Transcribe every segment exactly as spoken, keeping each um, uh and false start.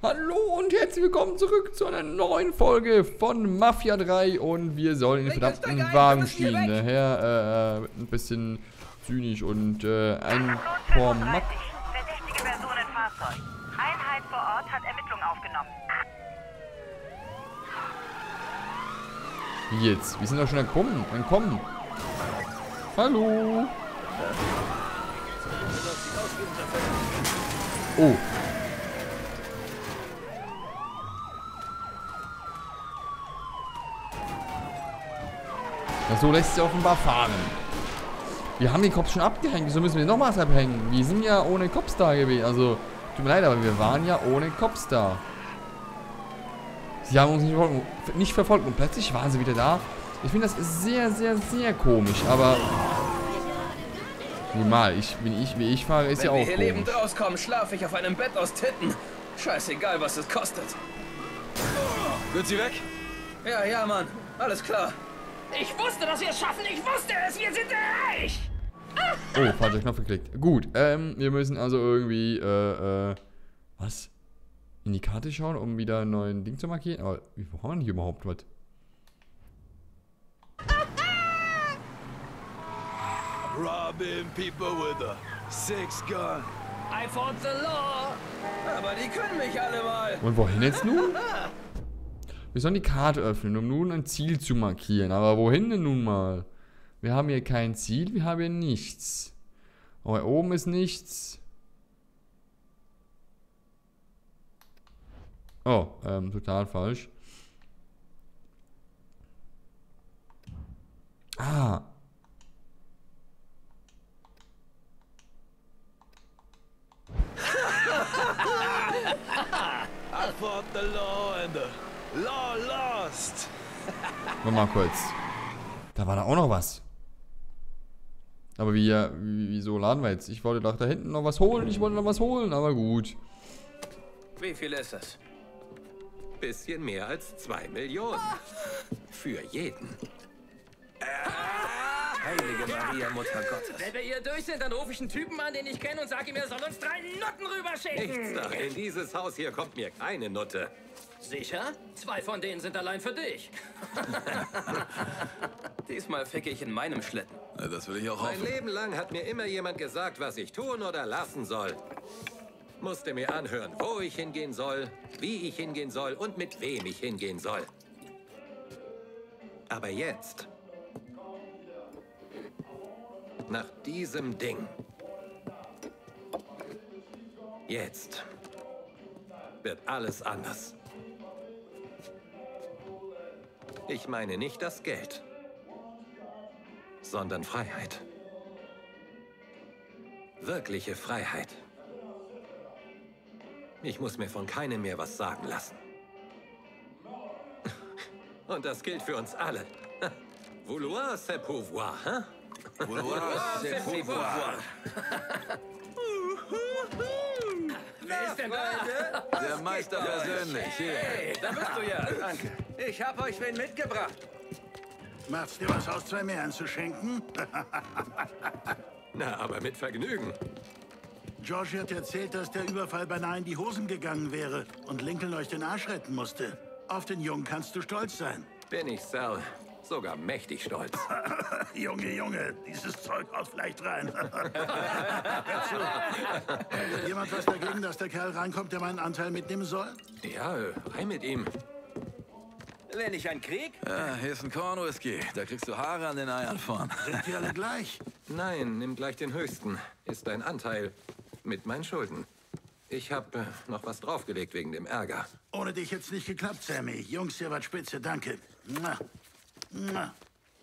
Hallo und herzlich willkommen zurück zu einer neuen Folge von Mafia drei und wir sollen in den verdammten Wagen stehen. Daher äh, ein bisschen zynisch und äh, ein Format. Verdächtige Person im Fahrzeug. Einheit vor Ort hat Ermittlungen aufgenommen. Wie jetzt? Wir sind doch schon entkommen. entkommen. Hallo. Oh. Ja, so lässt sich offenbar fahren. Wir haben den Cops schon abgehängt. Wieso müssen wir nochmals abhängen? Wir sind ja ohne Cops da gewesen. Also, tut mir leid, aber wir waren ja ohne Cops da. Sie haben uns nicht verfolgt, nicht verfolgt und plötzlich waren sie wieder da. Ich finde das sehr, sehr, sehr komisch, aber... Normal, ich, wenn ich, wie ich fahre, ist Wenn ja auch wir hier komisch. lebend rauskommen, schlafe ich auf einem Bett aus Titten. Scheißegal, was es kostet. Wird sie weg? Ja, ja, Mann. Alles klar. Ich wusste, dass wir es schaffen. Ich wusste es. Wir sind reich. Oh, falscher Knopf geklickt. Gut, ähm, wir müssen also irgendwie, äh, äh, was? In die Karte schauen, um wieder einen neuen Ding zu markieren. Aber wie brauchen wir denn hier überhaupt was? Robbing people with a six gun. I fought the law. Aber die können mich alle mal. Und wohin jetzt nun? Wir sollen die Karte öffnen, um nun ein Ziel zu markieren. Aber wohin denn nun mal? Wir haben hier kein Ziel, wir haben hier nichts. Oh, hier oben ist nichts. Oh, ähm, total falsch. Ah. I fought the law and the law lost. Warte mal kurz. Da war da auch noch was. Aber wie, ja, wie, wieso laden wir jetzt? Ich wollte doch da hinten noch was holen. Ich wollte noch was holen, aber gut. Wie viel ist es? Bisschen mehr als zwei Millionen. Für jeden. Heilige Maria, Mutter Gottes. Wenn wir hier durch sind, dann rufe ich einen Typen an, den ich kenne und sage ihm, er soll uns drei Nutten rüberschicken. Nichts da. In dieses Haus hier kommt mir keine Nutte. Sicher? Zwei von denen sind allein für dich. Diesmal ficke ich in meinem Schlitten. Na, das will ich auch Mein hoffen. Leben lang hat mir immer jemand gesagt, was ich tun oder lassen soll. Musste mir anhören, wo ich hingehen soll, wie ich hingehen soll und mit wem ich hingehen soll. Aber jetzt, nach diesem Ding, jetzt wird alles anders. Ich meine nicht das Geld, sondern Freiheit. Wirkliche Freiheit. Ich muss mir von keinem mehr was sagen lassen. Und das gilt für uns alle. Vouloir, c'est pouvoir, hein? Vouloir, c'est pouvoir. Wer ist denn da? Der Meister persönlich. Hier. Hey, da bist du ja. Danke. Ich hab euch wen mitgebracht. Macht's dir was aus, zwei mehr anzuschenken? Na, aber mit Vergnügen. George hat erzählt, dass der Überfall beinahe in die Hosen gegangen wäre und Lincoln euch den Arsch retten musste. Auf den Jungen kannst du stolz sein. Bin ich, Sal. Sogar mächtig stolz. Junge, Junge, dieses Zeug haut vielleicht rein. Hör zu. Jemand was dagegen, dass der Kerl reinkommt, der meinen Anteil mitnehmen soll? Ja, rein mit ihm. Wenn ich ein Krieg? Ja, hier ist ein Kornwhisky. Da kriegst du Haare an den Eiern von. Sind die alle gleich? Nein, nimm gleich den höchsten. Ist dein Anteil mit meinen Schulden. Ich hab äh, noch was draufgelegt wegen dem Ärger. Ohne dich jetzt nicht geklappt, Sammy. Jungs, ihr wart spitze, danke. Mua. Mua.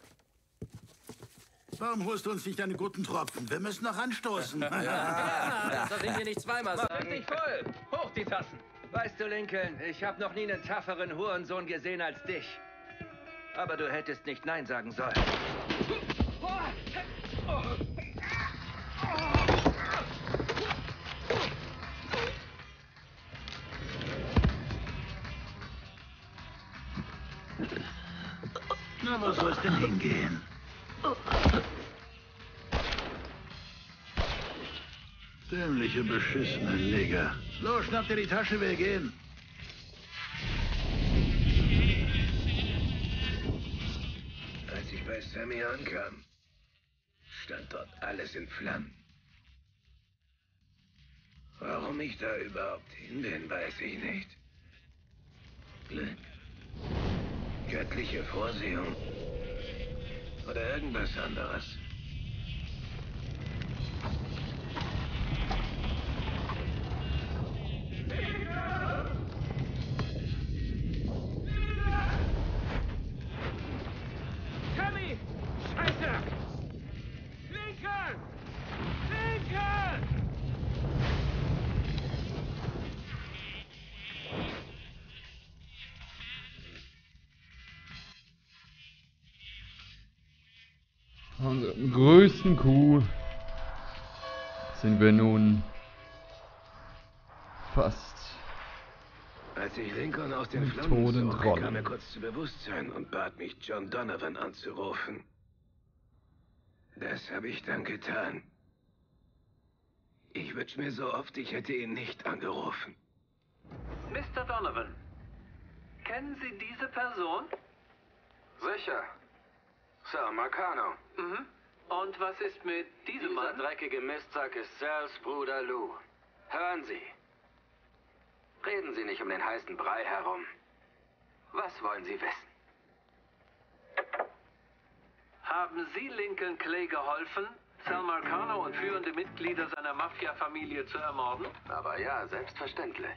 Warum holst du uns nicht deine guten Tropfen? Wir müssen noch anstoßen. Das soll ich mir nicht zweimal Mach sagen. richtig voll. Hoch die Tassen. Weißt du, Lincoln, ich habe noch nie einen tougheren Hurensohn gesehen als dich. Aber du hättest nicht Nein sagen sollen. Na, wo soll's denn hingehen? Dämliche, beschissene Nigger. Los, schnapp dir die Tasche, wir gehen. Als Sammy ankam, stand dort alles in Flammen. Warum ich da überhaupt hin bin, weiß ich nicht. Glück, göttliche Vorsehung oder irgendwas anderes. Sammy! Scheiße! Lincoln! Lincoln! Unserer größten Kuh sind wir nun fast Als ich Lincoln aus den im Flammen Toten zog, Trollen. kam er kurz zu Bewusstsein und bat mich, John Donovan anzurufen. Das habe ich dann getan. Ich wünsche mir so oft, ich hätte ihn nicht angerufen. Mister Donovan, kennen Sie diese Person? Sicher. Sal Marcano. Mhm. Und was ist mit diesem Dieser Mann? dreckige Mistsack ist Sals Bruder Lou. Hören Sie. Reden Sie nicht um den heißen Brei herum. Was wollen Sie wissen? Haben Sie Lincoln Clay geholfen, Sal Marcano und führende Mitglieder seiner Mafia-Familie zu ermorden? Aber ja, selbstverständlich.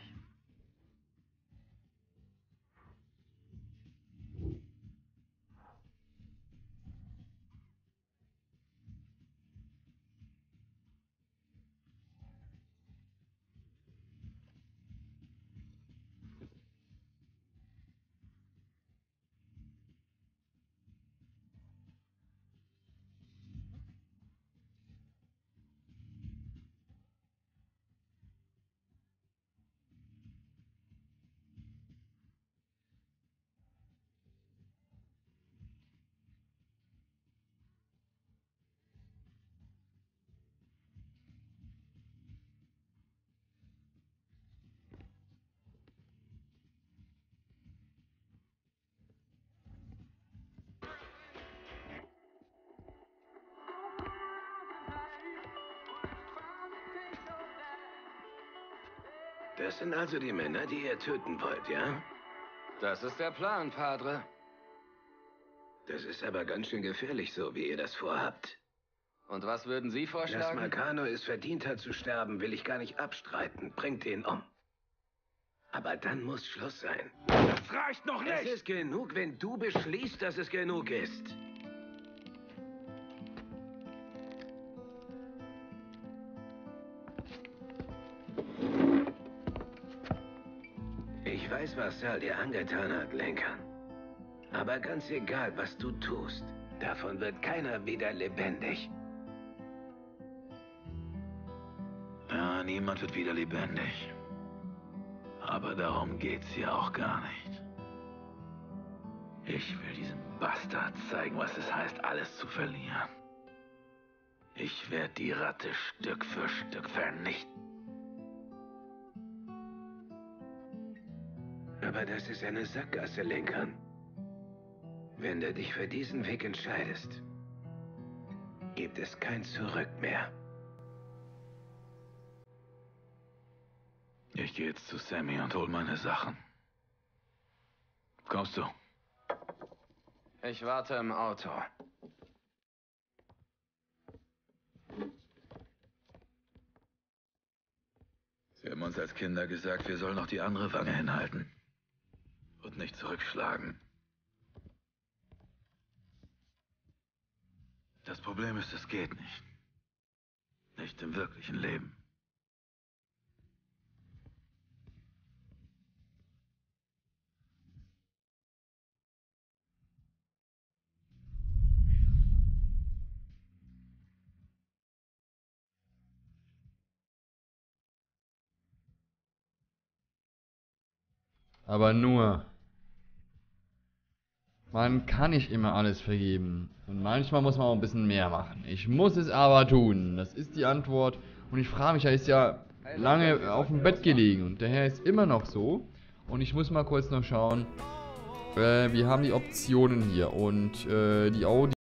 Das sind also die Männer, die ihr töten wollt, ja? Das ist der Plan, Padre. Das ist aber ganz schön gefährlich so, wie ihr das vorhabt. Und was würden Sie Dass vorschlagen? Marcano es verdient hat zu sterben, will ich gar nicht abstreiten. Bringt ihn um. Aber dann muss Schluss sein. Das reicht noch nicht! Es ist genug, wenn du beschließt, dass es genug ist. Ich weiß, was Sal dir angetan hat, Lincoln. Aber ganz egal, was du tust, davon wird keiner wieder lebendig. Ja, niemand wird wieder lebendig. Aber darum geht's hier auch gar nicht. Ich will diesem Bastard zeigen, was es heißt, alles zu verlieren. Ich werde die Ratte Stück für Stück vernichten. Aber das ist eine Sackgasse, Lincoln. Wenn du dich für diesen Weg entscheidest, gibt es kein Zurück mehr. Ich gehe jetzt zu Sammy und hol meine Sachen. Kommst du? Ich warte im Auto. Sie haben uns als Kinder gesagt, wir sollen noch die andere Wange hinhalten. Und nicht zurückschlagen. Das Problem ist, es geht nicht. Nicht im wirklichen Leben. Aber nur, man kann nicht immer alles vergeben. Und manchmal muss man auch ein bisschen mehr machen. Ich muss es aber tun. Das ist die Antwort. Und ich frage mich, er ist ja lange auf dem Bett gelegen. Und der Herr ist immer noch so. Und ich muss mal kurz noch schauen. Äh, wir haben die Optionen hier. Und äh, die Audio.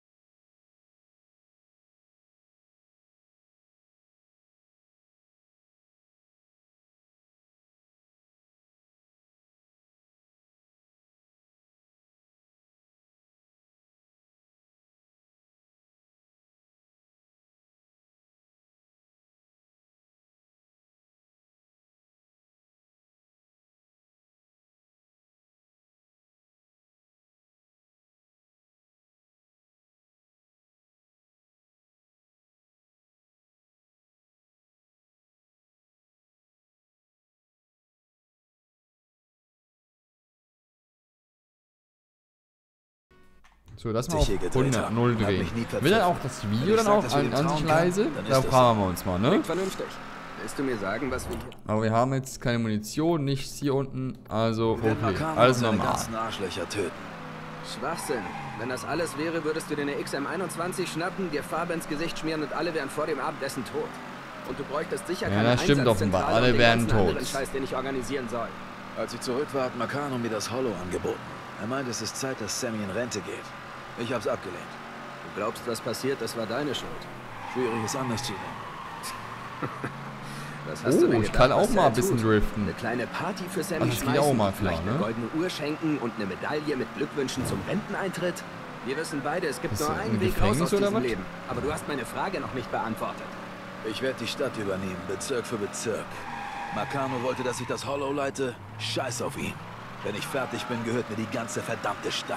So, das mal auf hundert, null drehen. Will dann auch das Video dann sag, auch dass wir an, dem an trauen sich kann, leise? dann ist Da das fragen wir uns mal, ne? Klingt vernünftig. Willst du mir sagen, was wir hier... Aber wir haben jetzt keine Munition, nichts hier unten. Also, Wir werden okay, Makano alles und seine normal. ganzen Arschlöcher töten. Schwachsinn. Wenn das alles wäre, würdest du dir eine X M einundzwanzig schnappen, dir Farbe ins Gesicht schmieren und alle wären vor dem Abendessen tot. Und du bräuchtest sicher Ja, keine das stimmt offenbar. Einsatzzentrale Alle und den wären ganzen tot. anderen Scheiß, den ich organisieren soll. Als ich zurück war, hat Makano mir das Hollow angeboten. Er meint, es ist Zeit, dass Sammy in Rente geht. Ich hab's abgelehnt. Du glaubst, was passiert, das war deine Schuld. Schwierig, es anders zu sehen. Was hast Oh, du denn ich gedacht, kann was auch der mal ein bisschen tut? driften. Eine kleine Party für Ach, Sammy das geht schmeißen, auch mal klar, vielleicht ne? eine goldene Uhr schenken und eine Medaille mit Glückwünschen zum Renteneintritt. Wir wissen beide, es gibt Ist nur das einen ein Weg raus aus Gefängnis oder diesem was? Leben. Aber du hast meine Frage noch nicht beantwortet. Ich werde die Stadt übernehmen, Bezirk für Bezirk. Makano wollte, dass ich das Hollow leite. Scheiß auf ihn. Wenn ich fertig bin, gehört mir die ganze verdammte Stadt.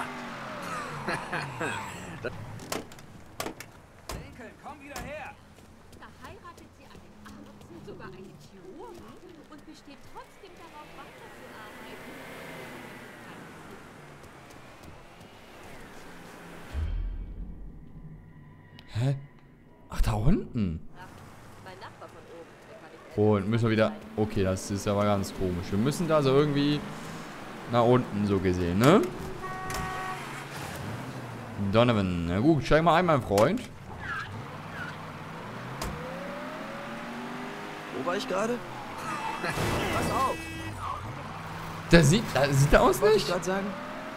Lincoln, komm wieder her! Da heiratet sie einen Arzt, sogar einen Chirurgen und besteht trotzdem darauf, weiterzuarbeiten. Hä? Ach, da unten. Mein Nachbar von oben, der kann ich Und müssen wir wieder... Okay, das ist aber ganz komisch. Wir müssen da so irgendwie nach unten so gesehen, ne? Donovan. Na gut, steig mal ein, mein Freund. Wo war ich gerade? Pass auf! Der sieht... Der sieht der aus Wollte nicht? ich gerade sagen?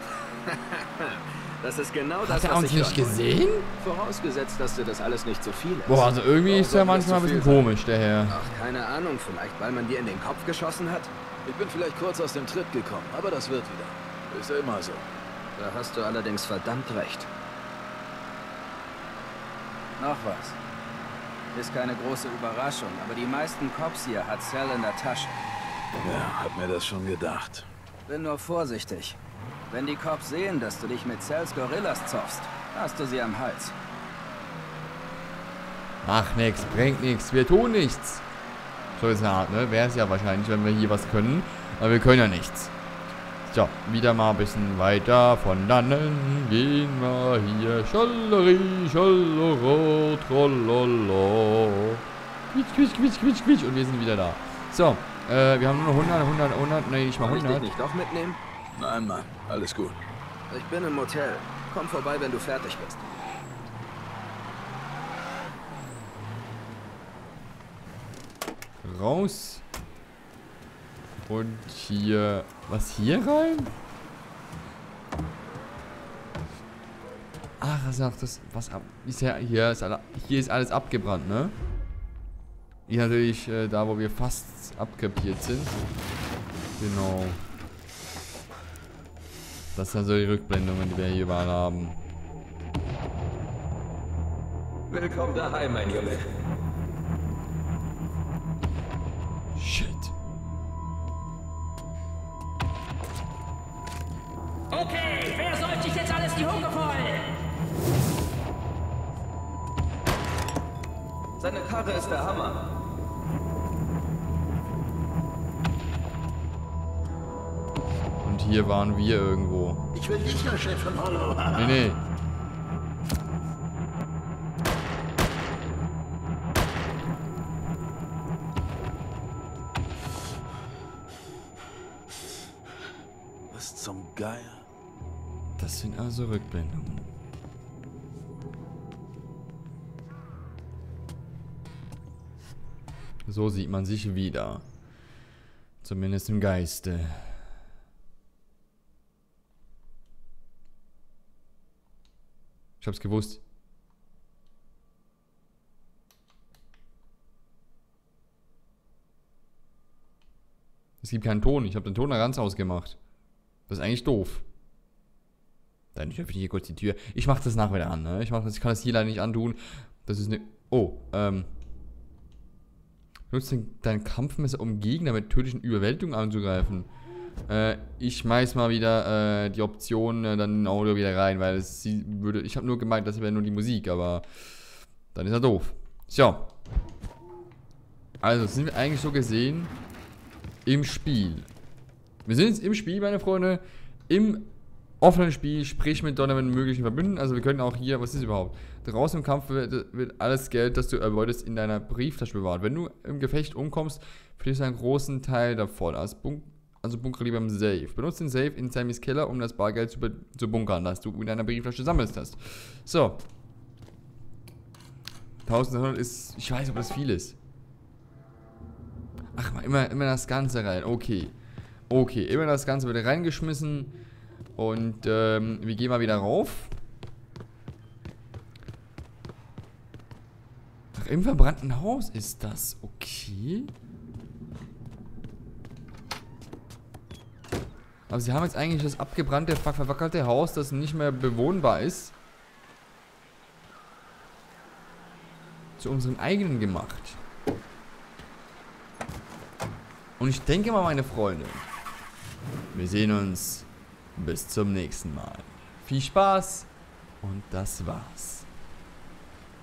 Das ist genau das, Hat er was uns ich nicht hören wollte. gesehen? Vorausgesetzt, dass dir das alles nicht zu viel ist. Boah, also irgendwie Warum ist der soll das manchmal ein zu bisschen viel sein? komisch, der Herr. Ach, keine Ahnung. Vielleicht, weil man dir in den Kopf geschossen hat? Ich bin vielleicht kurz aus dem Tritt gekommen, aber das wird wieder. Ist ja immer so. Da hast du allerdings verdammt recht. Noch was. Ist keine große Überraschung, aber die meisten Cops hier hat Cell in der Tasche. Ja, hab mir das schon gedacht. Bin nur vorsichtig. Wenn die Cops sehen, dass du dich mit Cells Gorillas zoffst, hast du sie am Hals. Ach, nix, bringt nix. Wir tun nichts. So ist eine Art, ne? Wäre es ja wahrscheinlich, wenn wir hier was können. Aber wir können ja nichts. So, wieder mal ein bisschen weiter. Von dannen gehen wir hier. Scholleri, Schollero, Trollolo. Quitsch, quitsch, quitsch, quitsch, quitsch. Und wir sind wieder da. So, äh, wir haben nur noch hundert, hundert, hundert. Nee, nicht mal Soll ich dich hundert. nicht doch mitnehmen? Nein, Mann. Alles gut. Ich bin im Motel. Komm vorbei, wenn du fertig bist. Raus. Und hier... Was, hier rein? Ach, das ist auch das... Was ab... Ist ja, hier, ist alle, hier ist alles abgebrannt, ne? Hier natürlich äh, da, wo wir fast abkapiert sind. Genau. Das sind so die Rückblendungen, die wir hier überall haben. Willkommen daheim, mein Junge. Shit. Okay, wer soll sich jetzt alles die Hucke voll? Seine Karre ist der Hammer. Und hier waren wir irgendwo. Ich will dich, der Chef von Hollow. Nee, nee. Was zum Geier? Das sind also Rückblendungen. So sieht man sich wieder. Zumindest im Geiste. Ich hab's gewusst. Es gibt keinen Ton. Ich habe den Ton da ganz ausgemacht. Das ist eigentlich doof. Dann ich öffne hier kurz die Tür. Ich mache das nachher wieder an, ne? Ich, mach das, ich kann das hier leider nicht antun. Das ist eine... Oh, ähm... Nutze dein Kampfmesser, um Gegner mit tödlichen Überwältigungen anzugreifen. Äh, ich schmeiß mal wieder äh, die Option äh, dann in Audio wieder rein, weil es sie würde... Ich habe nur gemeint, das wäre nur die Musik, aber... Dann ist er doof. So. Also, sind wir eigentlich so gesehen... Im Spiel. Wir sind jetzt im Spiel, meine Freunde. Im offenen Spiel, sprich mit Donovan möglichen Verbünden. Also wir können auch hier, was ist überhaupt? Draußen im Kampf wird, wird alles Geld, das du erbeutest, in deiner Brieftasche bewahrt. Wenn du im Gefecht umkommst, verlierst du einen großen Teil davon. Also, bunk also bunkere lieber im Safe. Benutze den Safe in Sammys Keller, um das Bargeld zu, zu bunkern, das du in deiner Brieftasche sammelst hast. So. eintausendzweihundert ist, ich weiß nicht, ob das viel ist. Ach, mal immer, immer das Ganze rein. Okay. Okay, immer das Ganze wird reingeschmissen. Und ähm, wir gehen mal wieder rauf. Ach, im verbrannten Haus ist das. Okay. Aber sie haben jetzt eigentlich das abgebrannte, verwackelte Haus, das nicht mehr bewohnbar ist, zu unserem eigenen gemacht. Und ich denke mal, meine Freunde, wir sehen uns bis zum nächsten Mal. Viel Spaß und das war's.